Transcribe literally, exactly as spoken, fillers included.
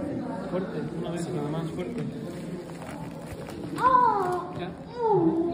Fuerte, una vez nada más, fuerte. ¡Oh! Ya. ¡Uh!